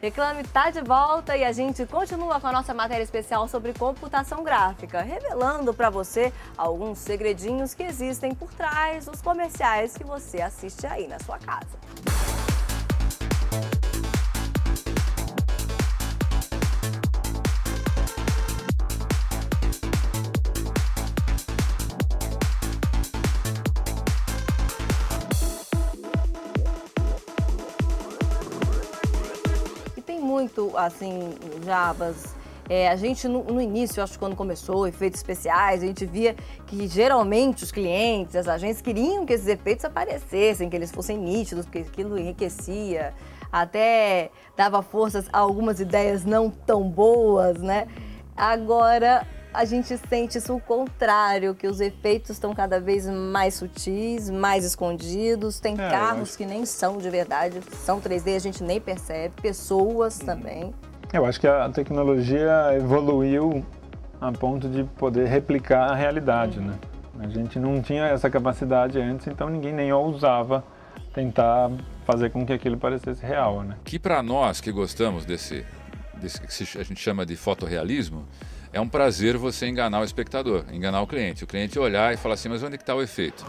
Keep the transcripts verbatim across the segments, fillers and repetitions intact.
Reclame tá de volta e a gente continua com a nossa matéria especial sobre computação gráfica, revelando para você alguns segredinhos que existem por trás dos comerciais que você assiste aí na sua casa. Muito, assim, Jabas, é, a gente no, no início, acho que quando começou, efeitos especiais, a gente via que geralmente os clientes, as agências queriam que esses efeitos aparecessem, que eles fossem nítidos, porque aquilo enriquecia, até dava forças a algumas ideias não tão boas, né? Agora a gente sente isso o contrário, que os efeitos estão cada vez mais sutis, mais escondidos. Tem é, carros acho... que nem são de verdade, são três D, a gente nem percebe, pessoas hum. também. Eu acho que a tecnologia evoluiu a ponto de poder replicar a realidade, hum. né? A gente não tinha essa capacidade antes, então ninguém nem ousava tentar fazer com que aquilo parecesse real, né? Que para nós que gostamos desse, desse que a gente chama de fotorrealismo, é um prazer você enganar o espectador, enganar o cliente. O cliente olhar e falar assim, mas onde que está o efeito?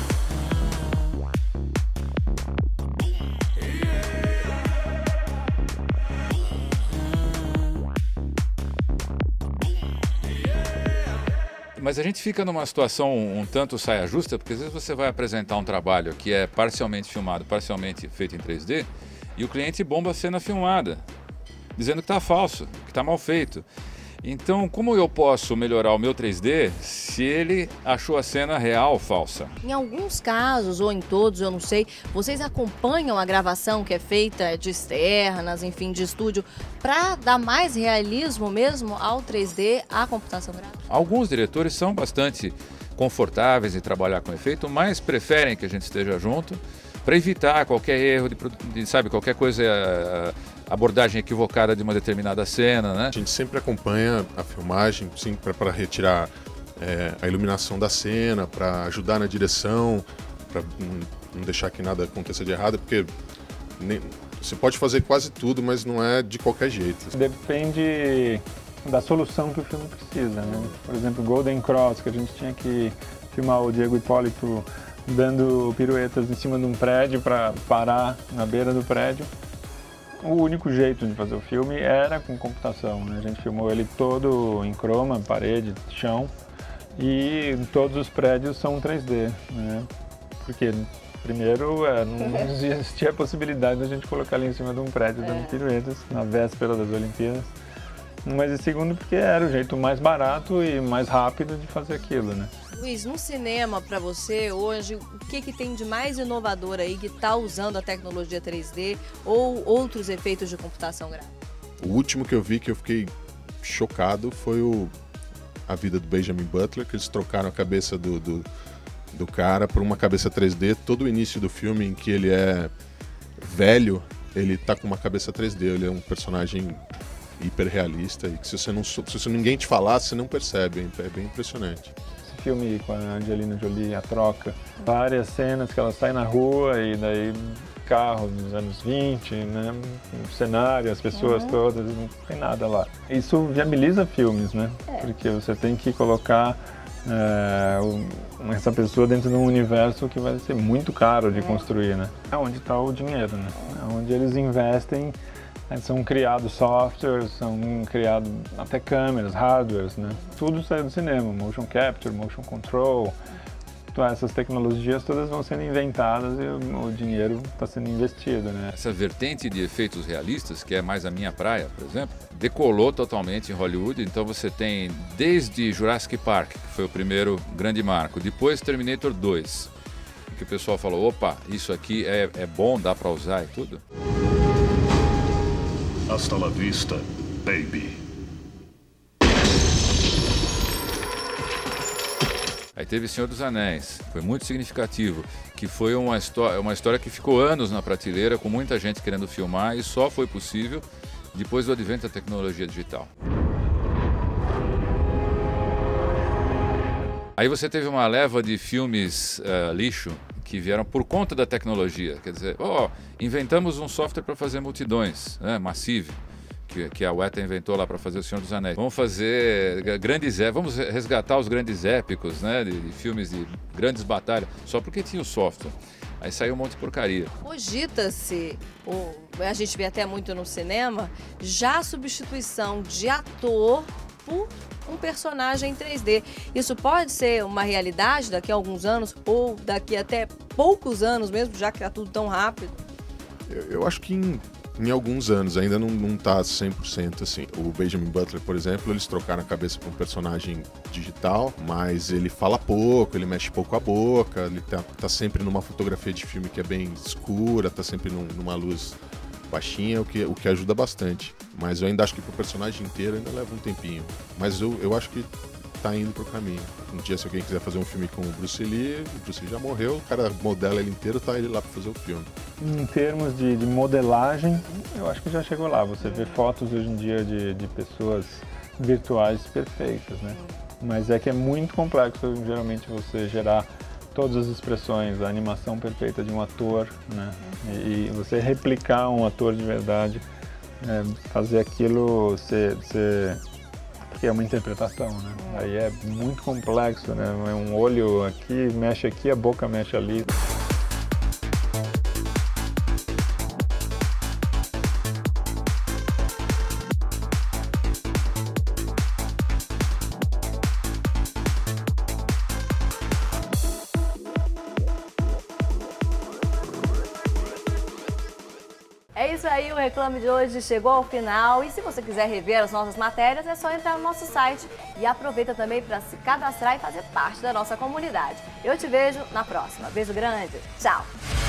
Mas a gente fica numa situação um tanto saia justa, porque às vezes você vai apresentar um trabalho que é parcialmente filmado, parcialmente feito em três D, e o cliente bomba a cena filmada, dizendo que está falso, que está mal feito. Então, como eu posso melhorar o meu três D se ele achou a cena real ou falsa? Em alguns casos, ou em todos, eu não sei, vocês acompanham a gravação que é feita de externas, enfim, de estúdio, para dar mais realismo mesmo ao três D, à computação gráfica? Alguns diretores são bastante confortáveis em trabalhar com efeito, mas preferem que a gente esteja junto para evitar qualquer erro, de, de, sabe, qualquer coisa... abordagem equivocada de uma determinada cena, né? A gente sempre acompanha a filmagem, sim, para retirar é, a iluminação da cena, para ajudar na direção, para não deixar que nada aconteça de errado, porque nem, você pode fazer quase tudo, mas não é de qualquer jeito. Depende da solução que o filme precisa, né? Por exemplo, Golden Cross, que a gente tinha que filmar o Diego Hipólito dando piruetas em cima de um prédio para parar na beira do prédio. O único jeito de fazer o filme era com computação, né? A gente filmou ele todo em croma, parede, chão, e todos os prédios são três D, né? Porque, primeiro, é, não existia a possibilidade de a gente colocar ali em cima de um prédio dando piruetas na véspera das Olimpíadas. Mas, e segundo, porque era o jeito mais barato e mais rápido de fazer aquilo, né? Luiz, no cinema, para você, hoje, o que, que tem de mais inovador aí que está usando a tecnologia três D ou outros efeitos de computação gráfica? O último que eu vi que eu fiquei chocado foi o A Vida do Benjamin Butler, que eles trocaram a cabeça do, do, do cara por uma cabeça três D. Todo o início do filme em que ele é velho, ele tá com uma cabeça três D, ele é um personagem hiperrealista e que se você não, se ninguém te falar, você não percebe, é bem impressionante. Esse filme com a Angelina Jolie, A Troca, várias cenas que ela sai na rua e daí carros dos anos vinte, né, o cenário, as pessoas uhum. todas, não tem nada lá. Isso viabiliza filmes, né, é. porque você tem que colocar é, essa pessoa dentro de um universo que vai ser muito caro de é. construir, né. É onde está o dinheiro, né, é onde eles investem. São criados softwares, são criados até câmeras, hardwares, né? Tudo sai do cinema, motion capture, motion control. Então, essas tecnologias todas vão sendo inventadas e o, o dinheiro está sendo investido, né? Essa vertente de efeitos realistas, que é mais a minha praia, por exemplo, decolou totalmente em Hollywood. Então você tem desde Jurassic Park, que foi o primeiro grande marco, depois Terminator dois, que o pessoal falou, opa, isso aqui é, é bom, dá para usar e tudo. Hasta la vista, baby. Aí teve Senhor dos Anéis, foi muito significativo, que foi uma história, uma história que ficou anos na prateleira, com muita gente querendo filmar, e só foi possível depois do advento da tecnologia digital. Aí você teve uma leva de filmes uh, lixo, que vieram por conta da tecnologia. Quer dizer, ó, inventamos um software para fazer multidões, né? Massive, que, que a Weta inventou lá para fazer O Senhor dos Anéis. Vamos fazer grandes épicos, vamos resgatar os grandes épicos, né? De, de filmes de grandes batalhas, só porque tinha o software. Aí saiu um monte de porcaria. Cogita-se, a gente vê até muito no cinema, já a substituição de ator por um personagem em três D. Isso pode ser uma realidade daqui a alguns anos ou daqui até poucos anos mesmo, já que está tudo tão rápido? Eu, eu acho que em, em alguns anos, ainda não, não tá cem por cento assim. O Benjamin Butler, por exemplo, eles trocaram a cabeça para um personagem digital, mas ele fala pouco, ele mexe pouco a boca, ele tá, tá sempre numa fotografia de filme que é bem escura, tá sempre num, numa luz baixinha, o que, o que ajuda bastante. Mas eu ainda acho que pro personagem inteiro ainda leva um tempinho. Mas eu, eu acho que tá indo pro caminho. Um dia, se alguém quiser fazer um filme com o Bruce Lee, o Bruce Lee já morreu, o cara modela ele inteiro, tá ele lá pra fazer o filme. Em termos de, de modelagem, eu acho que já chegou lá. Você vê fotos hoje em dia de, de pessoas virtuais perfeitas, né? Mas é que é muito complexo, geralmente, você gerar todas as expressões, a animação perfeita de um ator, né? E, e você replicar um ator de verdade, é, fazer aquilo ser, ser... porque é uma interpretação, né? Aí é muito complexo, né? Um olho aqui, mexe aqui, a boca mexe ali. É isso aí, o Reclame de hoje chegou ao final e se você quiser rever as nossas matérias é só entrar no nosso site e aproveita também para se cadastrar e fazer parte da nossa comunidade. Eu te vejo na próxima. Beijo grande, tchau!